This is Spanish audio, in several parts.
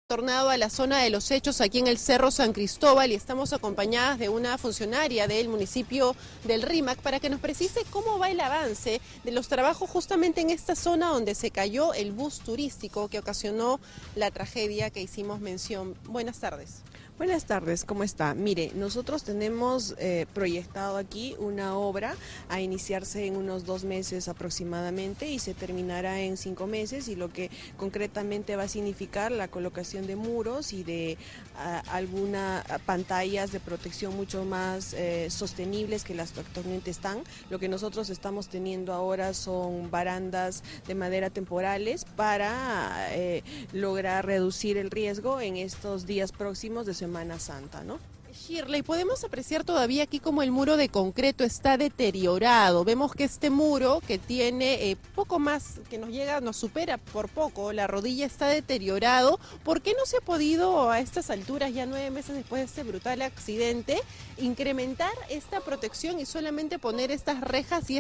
Tornado a la zona de los hechos aquí en el Cerro San Cristóbal y estamos acompañadas de una funcionaria del municipio del Rímac para que nos precise cómo va el avance de los trabajos justamente en esta zona donde se cayó el bus turístico que ocasionó la tragedia que hicimos mención. Buenas tardes. Buenas tardes, ¿cómo está? Mire, nosotros tenemos proyectado aquí una obra a iniciarse en unos 2 meses aproximadamente y se terminará en 5 meses, y lo que concretamente va a significar la colocación de muros y de algunas pantallas de protección mucho más sostenibles que las que actualmente están. Lo que nosotros estamos teniendo ahora son barandas de madera temporales para lograr reducir el riesgo en estos días próximos de Semana Santa, ¿no? Shirley, podemos apreciar todavía aquí como el muro de concreto está deteriorado. Vemos que este muro que tiene poco más, que nos supera por poco, la rodilla está deteriorado. ¿Por qué no se ha podido a estas alturas, ya 9 meses después de este brutal accidente, incrementar esta protección y solamente poner estas rejas y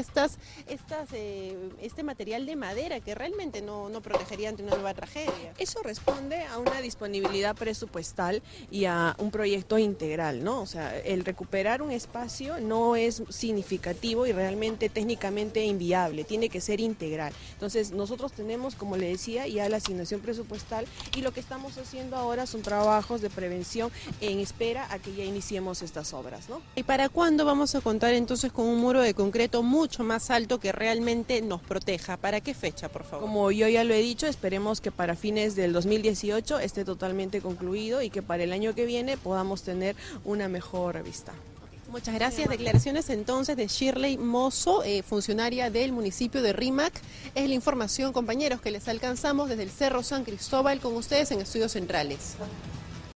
este material de madera que realmente no protegería ante una nueva tragedia? Eso responde a una disponibilidad presupuestal y a un proyecto integral, ¿no? O sea, el recuperar un espacio no es significativo y realmente técnicamente inviable, tiene que ser integral. Entonces, nosotros tenemos, como le decía, ya la asignación presupuestal, y lo que estamos haciendo ahora son trabajos de prevención en espera a que ya iniciemos estas obras, ¿no? ¿Y para cuándo vamos a contar entonces con un muro de concreto mucho más alto que realmente nos proteja? ¿Para qué fecha, por favor? Como yo ya lo he dicho, esperemos que para fines del 2018 esté totalmente concluido y que para el año que viene podamos tener una mejor vista. Muchas gracias. Declaraciones entonces de Shirley Mozo, funcionaria del municipio de Rímac. Es la información, compañeros, que les alcanzamos desde el Cerro San Cristóbal con ustedes en Estudios Centrales.